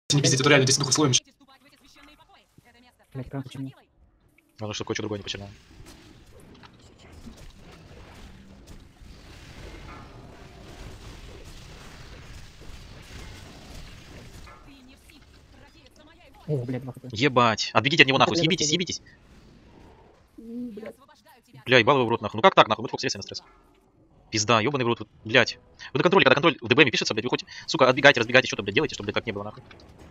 Не пиздите, это реально 10 духов слоем. Блять, почему? Главное, что кое-что другое не потерял. О, блядь, нахуй. Ебать. Отбегите от него нахуй, съебитесь, съебитесь. Бля, ебал его в рот нахуй. Ну как так нахуй? Вот фокус на стресс. Пизда, ебаный в рот, вот, блядь. Вы на контроле, когда контроль в ДБМе пишется, блядь, вы хоть, сука, отбегайте, разбегайте, что-то, блядь, делайте, чтобы, блядь, так не было нахуй.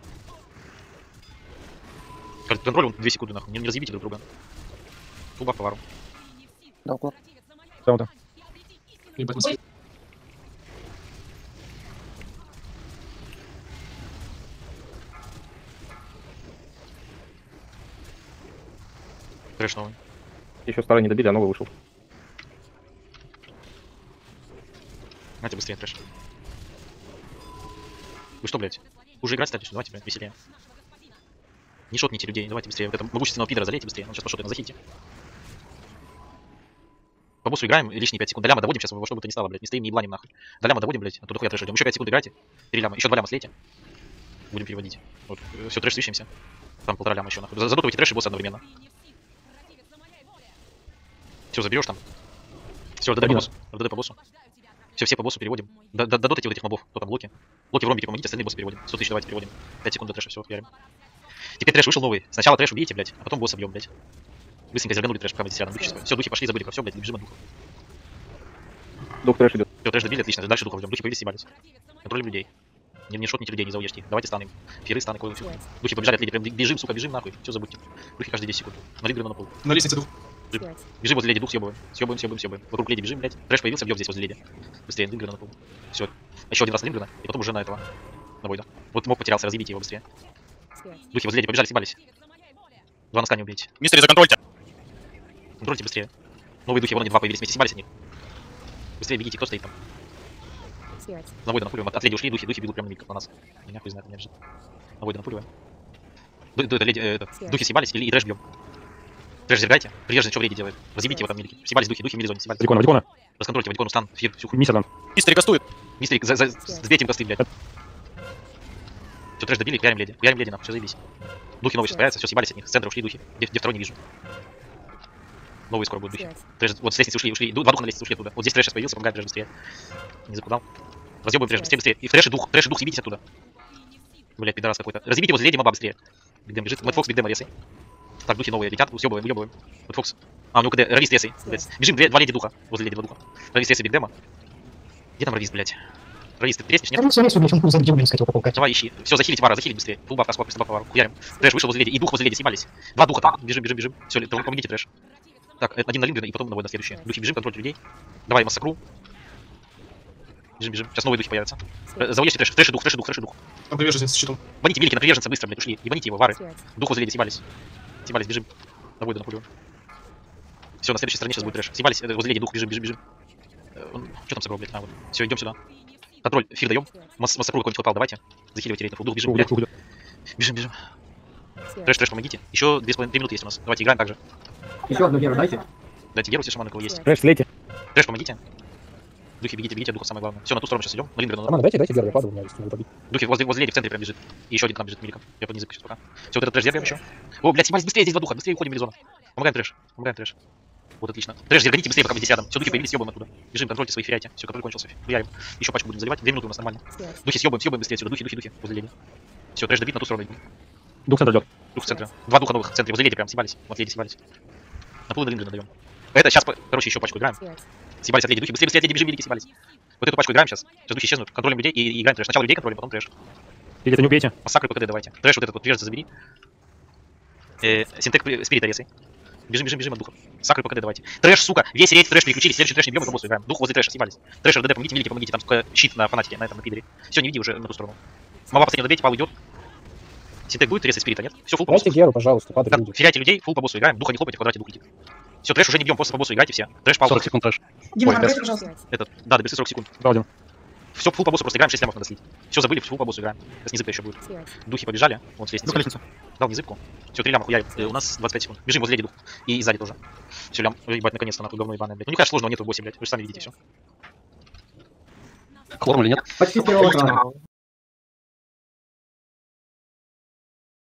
Контроль, он 2 секунды нахуй, не разъебите друг друга. Фулбаф повару. Да, уклон. Саунда. Ебать, мы Трэш новый. Еще старый не добили, а новый вышел. Давайте быстрее, трэш. Вы что, блядь? Уже играть стали? Давайте, блядь, веселее. Не шотните людей, давайте быстрее. Вот это могущественного пидора залейте быстрее. Он сейчас пошотает, захильте. По боссу играем, лишние 5 секунд. До ляма доводим сейчас, во что бы то ни стало, блядь. Не стоим, не ебланим нахуй. До ляма доводим, блядь, оттуда хуя трэш идем. Еще 5 секунд играйте. 3 ляма, еще 2 ляма слейте. Будем переводить. Вот, все, трэш свищемся. Там 1,5 ляма еще нахуй. Задотывайте трэш и босса одновременно. Все, заберешь там. Все, РДД по боссу. РДД по боссу. Все по боссу переводим. Додотайте вот этих мобов. Кто там, блоки? Блоки в ромбике помогите, остальные боссы переводим. 100 тысяч давайте переводим. 5 секунд до трэша, все, ярим. Теперь трэш вышел новый. Сначала трэш убейте, блядь, а потом босса бьем, блядь. Быстренько зерганули трэш, пока мы здесь рядом. Все, духи пошли, забыли про все, блядь, бежим от духов. Дух трэш идет. Все, трэш добили, отлично. Дальше духов ждем. Духи появились, съебались. Контролем людей. Не шотните людей, не зауешьте. Давайте станем. Фиры, станы, койлы, все. Духи побежали от леди. Прям бежим, сука, бежим нахуй. Все забудьте. Духи каждые 10 секунд. На лидера на пол. на лестнице дух. Бежим возле леди, дух съебываем. Съебываем. Вокруг леди бежим, блядь. Трэш появился, бьем здесь возле леди. Быстрее, Лингрена на пол. Все. Еще один раз на Лингрена, и потом уже на этого. На Войда. Вот мог потерялся, разъебите его быстрее. Духи возле леди побежали, съебались. 2 носка не убейте. Мистери, законтрольте! Контрольте быстрее. Новые духи, вон они 2 появились вместе, съебались от них. Быстрее бегите, кто стоит там? На Войда напуливаем. От леди ушли, духи бегут прямо на миг, как на нас. Меня хуй знает, меня бежит. На Войда напуливаем. Духи съебались и трэш бьем. Трэш зергайте. Прижжен, что в леди делает. Разъебите его там милики. Съебались духи в милизоне, съебались. Вадикона. Расконтрольте, Вадикону стан, фир, всю хуй. Миссия дан. Мистери кастует. Мистери, сбейте им косты, блядь. Все, трэш добили, кляем леди. Кляем леди, нахуй, все заебись. Духи новые сейчас появятся, все, съебались от них. С центра ушли духи. Где второй не вижу. Новые скоро будут духи. Трэш, вот с лестницы ушли. 2 духа на лестнице ушли оттуда. Вот здесь трэш сейчас появился, помогает трэш быстрее. Не закудал. Разъебываем трэш, быстрее. И трэш и дух, съебитесь оттуда. Блядь, пидорас какой-то. Разъебите возле леди моба быстрее. Бигдем бежит. Мэтфокс, бигдем резай. Так, духи новые летят, съебываем. Мэтфокс. А, ну КД, равист резай. Бежим, 2 леди духа. Возле леди 2 духа. Равист резай бигдема. Где там равист, блядь? Равист, ты треснешь, нет? Давай, ищи. Все, захилить вара, захилить быстрее. Фулбаф, сколько, по вару. Хуярим. Трэш вышел возле леди, и дух возле леди, съебались. 2 духа, так, бежим. Все, помогите трэш. Так, один на Лингрена, и потом на следующее. Духи бежим, контроль людей. Давай, массакру. Бежим. Сейчас новые духи появятся. Завоешьте трэш. Трэш и дух. Там приверженец с щитом. Баните велики на приверженца быстро, блядь, ушли. Ебаните его, вары. Дух возле леди, съебались, бежим. На Войда, Напулион. Все, на следующей стороне сейчас будет трэш. Съебались, возле леди, дух, бежим. Что там сыграл, блядь? А, вот. Все, идем сюда. Контроль, фир даем. Массакру какой-нибудь хватал, давайте. Захиливайте рейдов. Дух, бежим, блядь. Бежим. Трэш, помогите. Еще 2,5 минуты есть у нас. Давайте, играем так же. Еще одну геру дайте. Дайте геру, все шаманы, у кого есть. Трэш, слейте. Трэш, помогите. Духи, бегите, духов самое главное. Все, на ту сторону сейчас идем. На Лингрена. Роман, дайте геру, я падаю, у меня есть, не побить. Духи возле леди в центре прям бежит. И еще один к нам бежит миликом. Я под язык сейчас пока. Все, вот этот трэш зергаем еще. О, блядь, съебались быстрее, здесь 2 духа. Быстрее уходим в милизону. Помогаем трэш. Вот отлично. Трэш, зерганите быстрее, пока мы здесь рядом. Все, духи появились, съебаем оттуда. Бежим, контрольте свои феряйте. Все, контроль кончился. Хуярим. Еще пачку будем заливать. 2 минуты у нас нормально. Духи съебаем быстрее отсюда. Духи возле леди. Все, трэш добит, на ту сторону идем. Дух центр идет. Дух в центре. 2 духа новых в центре. Возле леди прям съебались. Вот леди съебались. На пол Лингрена даем. Это сейчас, короче, еще пачку играем. Съебались от леди. Духи быстрее от леди, бежим, велики съебались. Вот эту пачку играем сейчас. Сейчас духи исчезнут. Контролем людей и играем трэш. Сначала людей контролем, потом трэш. Или это не убейте. Массакры ПКД давайте. Трэш вот этот вот приверженца забери. Синтек спирита резай. Бежим от духов. Сакры ПКД давайте. Трэш, сука. Весь рейд трэш переключили. Следующий трэш не бьем, и по боссу играем. Дух возле трэша съебались. Трэш РДД, помогите, велики, помогите. Там сука щит на фанатике, на этом на пидере. Все, не веди уже на ту сторону. Моба последний добейте, пал идет. Синтек будет резать спирита, нет? Все, фул по боссу. Дайте геру, пожалуйста, падай люди. Феряйте людей, фул по боссу играем. Духа не хлопайте, в квадрате дух летит. Все, трэш уже не бьем, просто по боссу играйте все. Трэш пал. 40 секунд трэш. Дима, Ой, наберите, пожалуйста. Этот, да, добесы 40 секунд. Да, один. Все, фул по боссу просто играем, 6 лямов надо слить. Все, забыли, фул по боссу играем. Сейчас незыбка еще будет. Духи побежали. Вот с лестницы. Лестница. Дал незыбку. Все, 3 ляма хуярим. У нас 25 секунд. Бежим возле леди дух. И сзади тоже. Все, лям. Ебать, наконец-то нахуй говно ебаное, блядь. Ну нихуя сложного нету в боссе, блядь. Вы же сами видите все. Хлорм или нет? Почти с первого экрана.